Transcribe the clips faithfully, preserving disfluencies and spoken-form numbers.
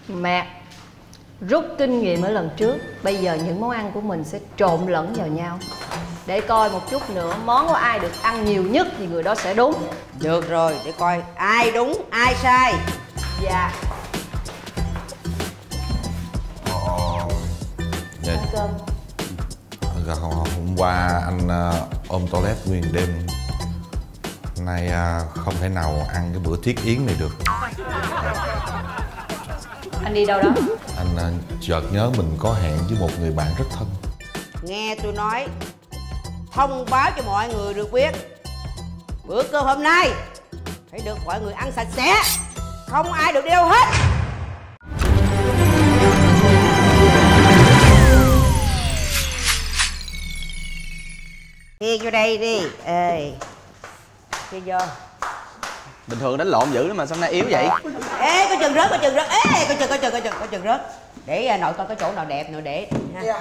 Mẹ rút kinh nghiệm ở lần trước, bây giờ những món ăn của mình sẽ trộn lẫn vào nhau để coi một chút nữa món của ai được ăn nhiều nhất thì người đó sẽ đúng. Được rồi, để coi ai đúng ai sai. Dạ. Dạ. Ăn cơm. Dạ, hôm, hôm qua anh uh, ôm toilet nguyên đêm. Hôm nay uh, không thể nào ăn cái bữa thiết yến này được. Anh đi đâu đó? Anh uh, chợt nhớ mình có hẹn với một người bạn rất thân. Nghe tôi nói, thông báo cho mọi người được biết, bữa cơm hôm nay phải được mọi người ăn sạch sẽ, không ai được đi đâu hết. Đi vô đây đi. Ê, đi vô. Bình thường đánh lộn dữ lắm mà sao hôm nay yếu vậy? Ê, có chừng rớt, có chừng rớt. Ê, có chừng, có chừng, có chừng, có chừng rớt. Để nội coi có chỗ nào đẹp, nội để ha. Yeah.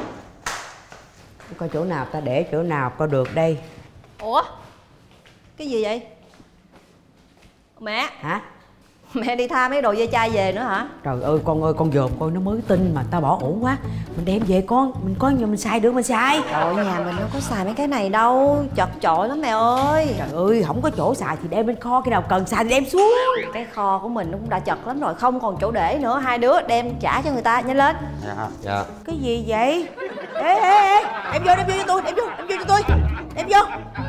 Coi chỗ nào ta để chỗ nào coi được đây. Ủa? Cái gì vậy? Mẹ. Hả? Mẹ đi tha mấy đồ dây chai về nữa hả? Trời ơi con ơi, con dòm coi nó mới tin mà tao bỏ ổn quá. Mình đem về con, mình có nhiều mình xài được mình xài. Trời ơi, nhà mình đâu có xài mấy cái này đâu, chật chội lắm mẹ ơi. Trời ơi, không có chỗ xài thì đem bên kho, khi nào cần xài thì đem xuống. Cái kho của mình nó cũng đã chật lắm rồi, không còn chỗ để nữa. Hai đứa đem trả cho người ta, nhanh lên. Dạ. Dạ. Cái gì vậy? Ê ê ê, đem vô, đem vô cho tôi, đem vô, đem vô cho tôi. Đem vô.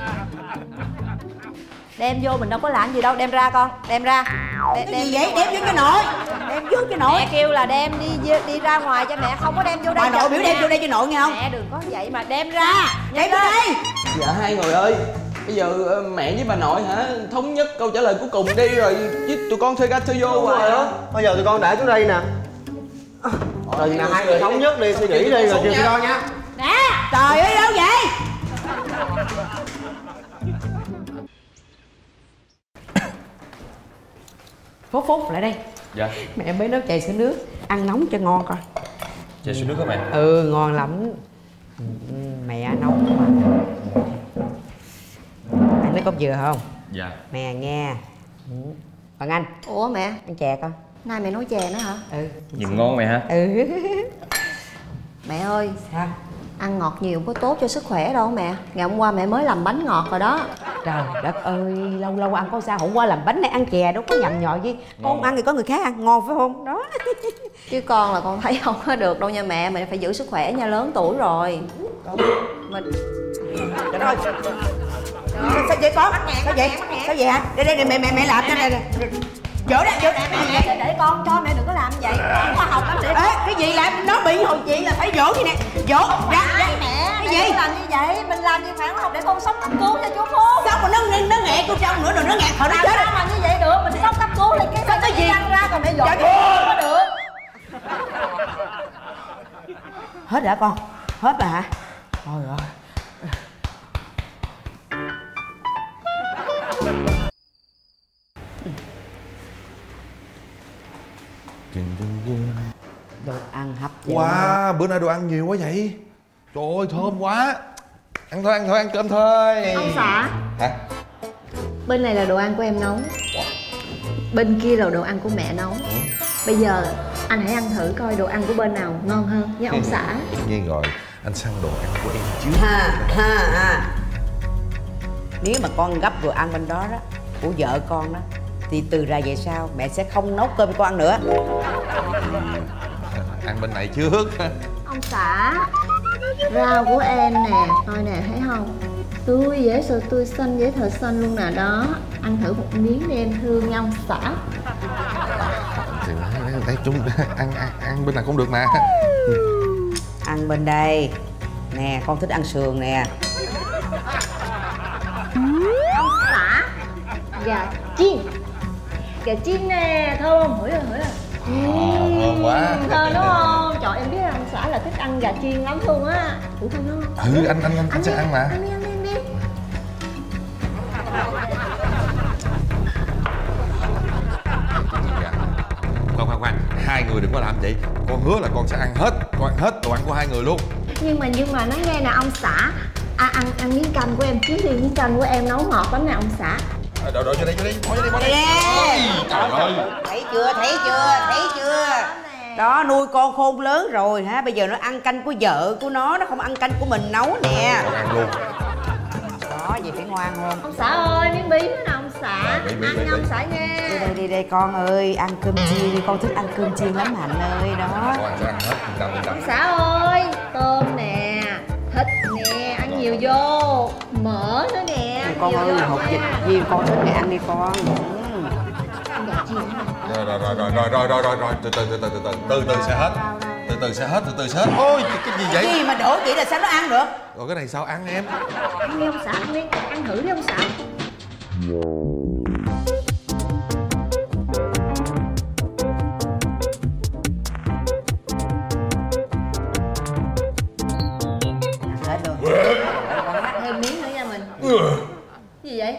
Đem vô mình đâu có làm gì đâu, đem ra con, đem ra. Đem, cái gì vậy? Đem vô cho nội. Đem vô cho nội. Mẹ kêu là đem đi đi ra ngoài cho mẹ, không có đem vô đây. Bà nội biểu đem vô đây cho nội nghe không? Mẹ đừng có vậy mà đem ra. Đem vô đây. Dạ hai người ơi, bây giờ mẹ với bà nội hả thống nhất câu trả lời cuối cùng đi rồi chứ tụi con thuê ra thuê vô hoài đó. Bây giờ tụi con để xuống đây nè. Rồi là hai người thống nhất đi, suy nghĩ đi rồi chiều con nha. Nè, trời ơi đâu vậy? Phúc Phúc lại đây. Dạ. Mẹ mới nấu chè sữa nước, ăn nóng cho ngon coi. Chè sữa nước hả mẹ? Ừ, ngon lắm. Mẹ nấu mà. Ăn lấy cốc dừa không? Dạ. Mè nghe. Còn anh? ủa mẹ, Ăn chè con. nay mẹ nấu chè nữa hả? Ừ. Nhìn ngon mẹ hả? Ừ. Mẹ ơi, Sao? ăn ngọt nhiều không có tốt cho sức khỏe đâu mẹ. Ngày hôm qua mẹ mới làm bánh ngọt rồi đó. Trời đất ơi, lâu lâu ăn có sao, hôm qua làm bánh này ăn chè đâu có nhầm nhò gì. Con ăn thì có người khác ăn, ngon phải không? Đó. Chứ con là con thấy không có được đâu nha mẹ, mẹ phải giữ sức khỏe nha, lớn tuổi rồi. Mình... Trời ơi. Sao vậy con? Sao vậy? Sao vậy hả? Đây đây mẹ mẹ mẹ làm cho này. Dỗ đây, dỗ đây Mẹ để con cho, mẹ đừng có làm vậy. Con khoa học lắm để. Ê, cái gì làm nó bị hồi chị là phải dỗ vậy nè. Dỗ ra ra Mẹ, cái gì? gì? Làm như vậy, mình làm gì phản học để con sống cấp cứu cho chú Phú. Sao mà nó nó nghẹt cô trong nữa rồi nó nghẹt hồi nó Làm chết. sao mà như vậy được, mình sống cấp cứu thì cái cái gì ăn ra còn mẹ dỗ không có được. Hết rồi hả con? Hết rồi hả? Trời ơi. Đồ ăn hấp dẫn. Wow, bữa nay đồ ăn nhiều quá vậy. Trời ơi, thơm quá. Ăn thôi, ăn thôi, ăn cơm thôi. Ông xã. Hả? Bên này là đồ ăn của em nấu, bên kia là đồ ăn của mẹ nấu. Bây giờ anh hãy ăn thử coi đồ ăn của bên nào ngon hơn với ông xã. Tất nhiên rồi, anh săn đồ ăn của em chứ. Ha ha ha. Nếu mà con gấp đồ ăn bên đó đó của vợ con đó thì từ ra về sau mẹ sẽ không nấu cơm cho con ăn nữa. Ăn bên này trước. Ông xã, rau của em nè, coi nè thấy không? Tươi dễ sợ tươi xanh, dễ thợ xanh luôn nè đó. Ăn thử một miếng đi em thương nha ông xã. Thì đây chúng ăn, ăn ăn bên này cũng được nè. Ăn bên đây. Nè, con thích ăn sườn nè. Ông xã, gà chiên. Gà chiên nè, thơm không? Hửi rồi, hửi rồi. Thơm quá. Thơm đúng không? Trời em biết là ông xã là thích ăn gà chiên lắm luôn á. Ủa thơm đúng không? Ừ, anh anh anh, anh sẽ ăn mà. Ăn đi, ăn đi, ăn đi. Khoan khoan khoan, hai người đừng có làm vậy. Con hứa là con sẽ ăn hết, con ăn hết đồ ăn của hai người luôn. Nhưng mà nhưng mà nói nghe nè ông xã. À, ăn ăn miếng canh của em trước đi, miếng canh của em nấu ngọt lắm nè ông xã. Đồ đồ cho đây cho đây, bỏ cho đây, bỏ đây. Nè. Trời Thấy chưa, thấy chưa, thấy chưa? Đó, nuôi con khôn lớn rồi hả? Bây giờ nó ăn canh của vợ của nó, nó không ăn canh của mình nấu nè. Con ăn luôn. Đó, vậy phải ngoan hơn. Ông xã ơi, miếng bí nữa nè ông xã. Ăn nha ông xã nha. Đi đây, đi đây con ơi, ăn cơm chiên đi, con thích ăn cơm chiên lắm Hạnh ơi, đó. Con ăn sẽ ăn hết, yên tâm, yên tâm. Ông xã ơi, tôm nè, thịt nè, ăn nhiều vô. Mỡ nữa nè, ăn Con nhiều ơi, vô hột nha. vịt chiên con thích thì ăn đi con. Rồi rồi rồi rồi rồi rồi rồi rồi từ từ từ từ từ từ từ từ sẽ hết. Từ từ sẽ hết, từ từ sẽ hết. Ôi cái gì vậy? Gì mà đổ vậy là sao nó ăn được? Rồi cái này sao ăn em? Ăn đi ông xã, ăn đi, ăn thử đi ông xã. Hết luôn. Thêm miếng nữa nha mình. Gì vậy?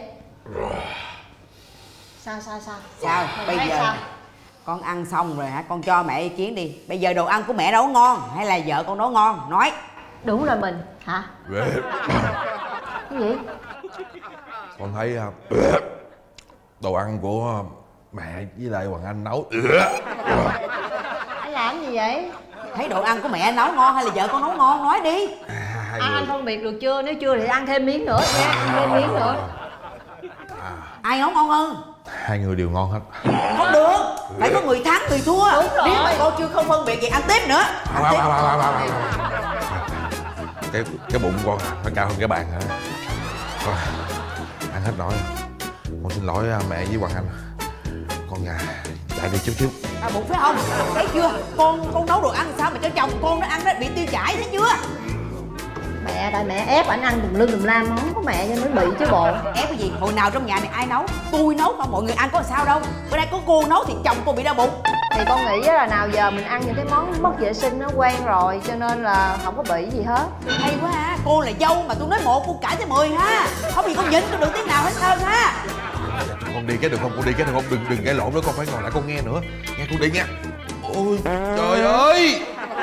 Sao sao sao? Sao? Mình Bây thấy giờ sao? con ăn xong rồi hả? Con cho mẹ ý kiến đi. Bây giờ đồ ăn của mẹ nấu ngon hay là vợ con nấu ngon? Nói. Đúng rồi mình. Hả? Cái gì? Con thấy à, đồ ăn của mẹ với lại Hoàng Anh nấu. Anh làm gì vậy? Thấy đồ ăn của mẹ nấu ngon hay là vợ con nấu ngon? Nói đi. À, hai Ăn người. anh phân biệt được chưa? Nếu chưa thì ăn thêm miếng nữa nha. Ăn thêm miếng nữa. Ai nấu ngon hơn? Hai người đều ngon hết. Không được. Phải có người thắng người thua. Đúng rồi. Nếu mà con chưa không phân biệt thì ăn tiếp nữa. Ăn Wow, tiếp. wow, wow, wow, wow. Cái cái bụng con phải cao hơn cái bàn hả? Con ăn hết nổi. Con xin lỗi mẹ với Hoàng Anh. Con nhà chạy đi chút chút. À, bụng phải không? Thấy chưa? Con con nấu đồ ăn sao mà cho chồng con nó ăn nó bị tiêu chảy, thấy chưa? Mẹ, tại mẹ ép ảnh ăn tùm lum tùm la món của mẹ cho nó bị chứ bộ. Ép cái gì? Hồi nào trong nhà này ai nấu? Tôi nấu không, mọi người ăn có sao đâu. Bữa nay có cô nấu thì chồng cô bị đau bụng. Thì con nghĩ là nào giờ mình ăn những cái món mất vệ sinh nó quen rồi, cho nên là không có bị gì hết. Hay quá ha, cô là dâu mà tôi nói một cô cãi tới mười ha. Không gì con nhịn tôi được tiếng nào hết trơn ha. Con đi cái được không? Con đi cái được không? Đừng đừng gây lộn nữa, con phải ngồi lại con nghe nữa. Nghe con đi nha. Ôi trời ơi.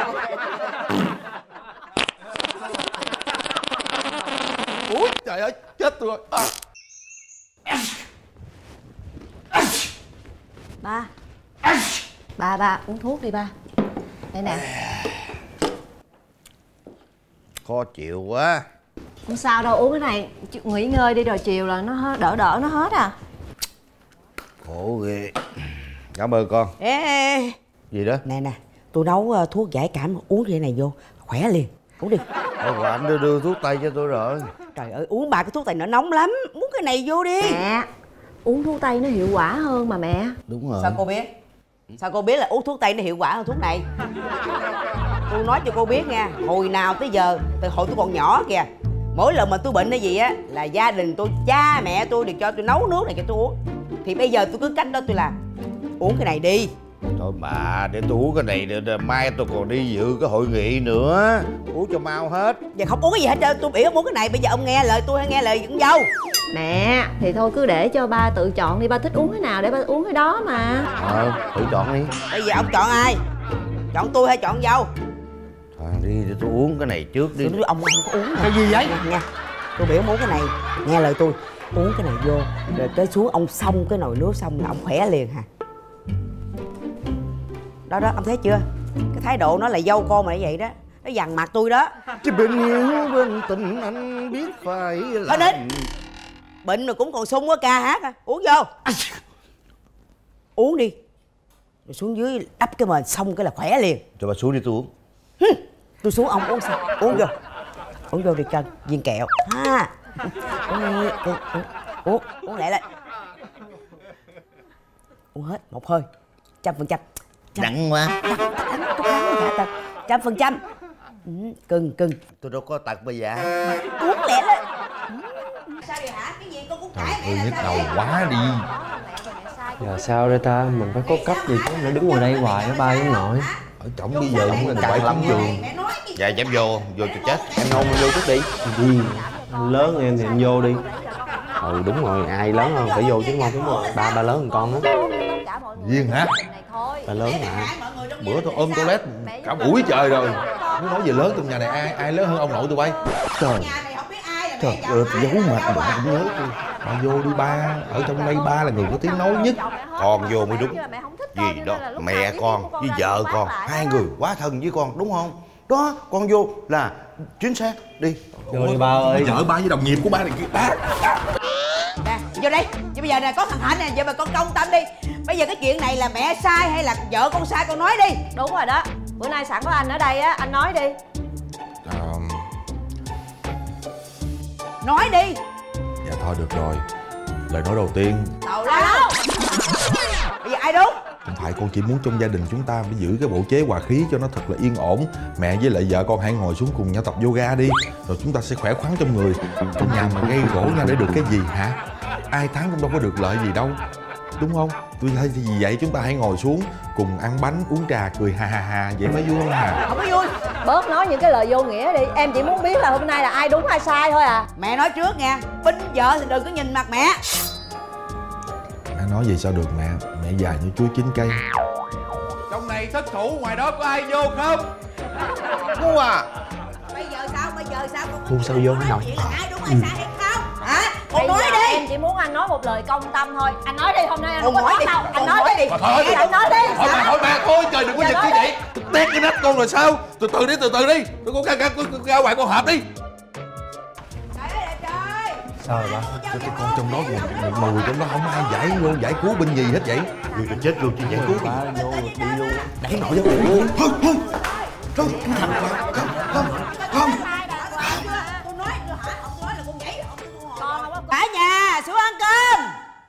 Ủa trời ơi, chết tôi rồi. À. Ba. Ba, ba, uống thuốc đi ba. Đây nè. Khó chịu quá. Không sao đâu, uống cái này nghỉ ngơi đi rồi chiều là nó hết, đỡ đỡ nó hết à. Khổ ghê. Cảm ơn con. Ê, ê, ê. Gì đó? Nè nè, tôi nấu uh, thuốc giải cảm, uống cái này vô khỏe liền. Uống đi. Ôi, anh đưa, đưa thuốc tây cho tôi rồi. Trời ơi, uống ba cái thuốc này nó nóng lắm. Uống cái này vô đi. Mẹ, uống thuốc tây nó hiệu quả hơn mà mẹ. Đúng rồi. Sao cô biết? Sao cô biết là uống thuốc tây nó hiệu quả hơn thuốc này? Tôi nói cho cô biết nha, hồi nào tới giờ, từ hồi tôi còn nhỏ kìa, mỗi lần mà tôi bệnh hay gì á là gia đình tôi, cha mẹ tôi đều cho tôi nấu nước này cho tôi uống. Thì bây giờ tôi cứ cách đó tôi làm. Uống cái này đi. Thôi bà, để tôi uống cái này để, để mai tôi còn đi dự cái hội nghị nữa. Uống cho mau hết. Giờ không uống cái gì hết trơn, tôi biểu uống cái này. Bây giờ ông nghe lời tôi hay nghe lời con dâu? Mẹ, thì thôi cứ để cho ba tự chọn đi, ba thích uống cái nào để ba uống cái đó mà. Ờ, tự chọn đi. Bây giờ ông chọn ai? Chọn tôi hay chọn dâu? Thôi đi, để tôi uống cái này trước đi. Tôi nói ông không có uống. Cái gì vậy? Nha, nha. Tôi biểu ông uống cái này, nghe lời tôi. Uống cái này vô, rồi tới xuống ông xong cái nồi nước xong là ông khỏe liền hả? Đó đó, ông thấy chưa? Cái thái độ nó là dâu con mà như vậy đó. Nó dằn mặt tôi đó. Chứ bên yêu bên tình anh biết phải làm. Thôi đến. Bệnh rồi cũng còn sung quá ca hát à. Uống vô. Uống đi. Rồi xuống dưới đắp cái mền xong cái là khỏe liền. Cho bà xuống đi tôi uống. Hừ, tôi xuống ông uống sao? Uống vô. Uống vô đi cho viên kẹo. Ha. Uống đi. Uống, uống, uống, uống lẹ lên. Uống hết một hơi. Trăm phần trăm. Đặng quá. Trăm phần trăm. Ừ, cưng cưng. Tôi đâu có tật bây giờ. Uống lẹ lên. Sao vậy hả? Cái gì con cũng cãi Tôi mẹ nhức là đầu sao vậy? quá đi. Giờ sao đây ta? Mình phải có cách gì chứ, nó đứng ngoài đây hoài nó ba với nội. Ở trỏng bây giờ không cần phải lắm trường. Dạ dám vô, vô cho chết. Em nôn vô trước đi. Gì? Anh lớn em thì anh vô đi. Ừ đúng rồi, ai lớn hơn phải vô chứ không đúng rồi. Ba ba lớn hơn con á. Duyên hả? Ba lớn mà. Bữa tôi ôm toilet cả buổi trời rồi. Nó nói về lớn trong nhà này ai ai lớn hơn ông nội tôi bay. Trời. Trời ơi, giấu mặt mà không nhớ tôi. Ba vô đi ba. Ở trong đây ba là người có tiếng nói nhất. Con vô mới đúng. Gì đó, mẹ con với vợ con, hai người quá thân với con đúng không? Đó, con vô là chính xác. Đi. Vô đi ba ơi. Vợ ba với đồng nghiệp của ba này kia. Ba. Nè, vô đây. Chứ bây giờ nè, có thằng Hạnh nè, giờ mà con công tâm đi. Bây giờ cái chuyện này là mẹ sai hay là vợ con sai, con nói đi. Đúng rồi đó. Bữa nay sẵn có anh ở đây á, anh nói đi. À, Nói đi. dạ thôi được rồi. Lời nói đầu tiên, Tào lao. Bây giờ ai đúng? không phải con chỉ muốn trong gia đình chúng ta phải giữ cái bộ chế hòa khí cho nó thật là yên ổn. Mẹ với lại vợ con hãy ngồi xuống cùng nhau tập yoga đi, rồi chúng ta sẽ khỏe khoắn trong người. Trong nhà mà gây gỗ nhau để được cái gì hả? Ai thắng cũng đâu có được lợi gì đâu, đúng không? Tôi thấy vì vậy chúng ta hãy ngồi xuống cùng ăn bánh uống trà cười ha ha ha, vậy mới vui không hả? Không có vui. Bớt nói những cái lời vô nghĩa đi. Em chỉ muốn biết là hôm nay là ai đúng ai sai thôi à. Mẹ nói trước nha, binh vợ thì đừng có nhìn mặt mẹ. Mẹ nói gì sao được mẹ, mẹ già như chuối chín cây. Trong này thất thủ, ngoài đó có ai vô không? Ngu à. Bây giờ sao, bây giờ sao con Cô sao vô cái nội? Vậy là ai đúng ai sai hay không? Hả? Con nói đi. Em chỉ muốn anh nói một lời công tâm thôi. Anh nói đi, hôm nay anh Con không có nói nói đi. đâu. Anh Con nói nói đi. đi. Mà thôi, Anh nói đi. Thôi mẹ, thôi mẹ, thôi trời đừng có giật như vậy. Tôi tét cái nách con rồi sao? Từ từ đi, từ từ đi. Tôi có ra ra ngoài con hộp đi. Trời ơi là trời. Sao rồi ba? Cái con trong đó một, một mùi trong đó không ai giải luôn, giải cứu binh gì hết vậy? Người ta chết luôn chứ giải cứu. Ba vô rồi, đi vô. Đẩy nội vô. Không, không. Không, không, không, không, không. Con nói hả? Ông nói là con nhảy. Cả nhà xuống ăn cơm.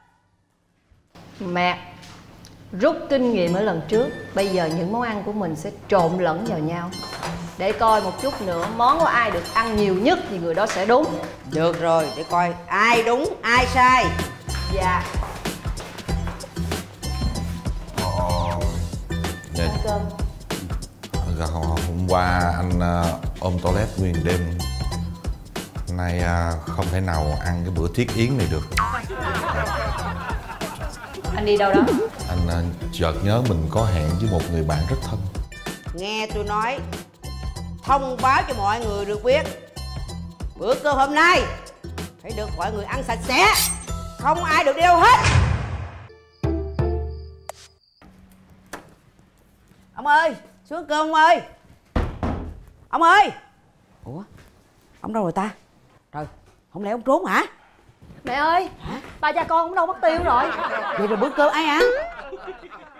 Mẹ rút kinh nghiệm ở lần trước. Bây giờ những món ăn của mình sẽ trộn lẫn vào nhau, để coi một chút nữa món của ai được ăn nhiều nhất thì người đó sẽ đúng. Được rồi, để coi ai đúng ai sai. Dạ. Dạ. Ăn cơm. Dạ, hôm qua anh uh, ôm toilet nguyên đêm. Hôm nay uh, không thể nào ăn cái bữa thiết yến này được. Anh đi đâu đó? Anh uh, chợt nhớ mình có hẹn với một người bạn rất thân. Nghe tôi nói, thông báo cho mọi người được biết, bữa cơm hôm nay phải được mọi người ăn sạch sẽ, không ai được đi đâu hết. Ông ơi, xuống cơm ông ơi. Ông ơi. Ủa, ông đâu rồi ta? Trời, không lẽ ông trốn hả? Mẹ ơi. Hả? Ba cha con cũng đâu mất tiêu rồi. Vậy rồi bữa cơm ai ăn?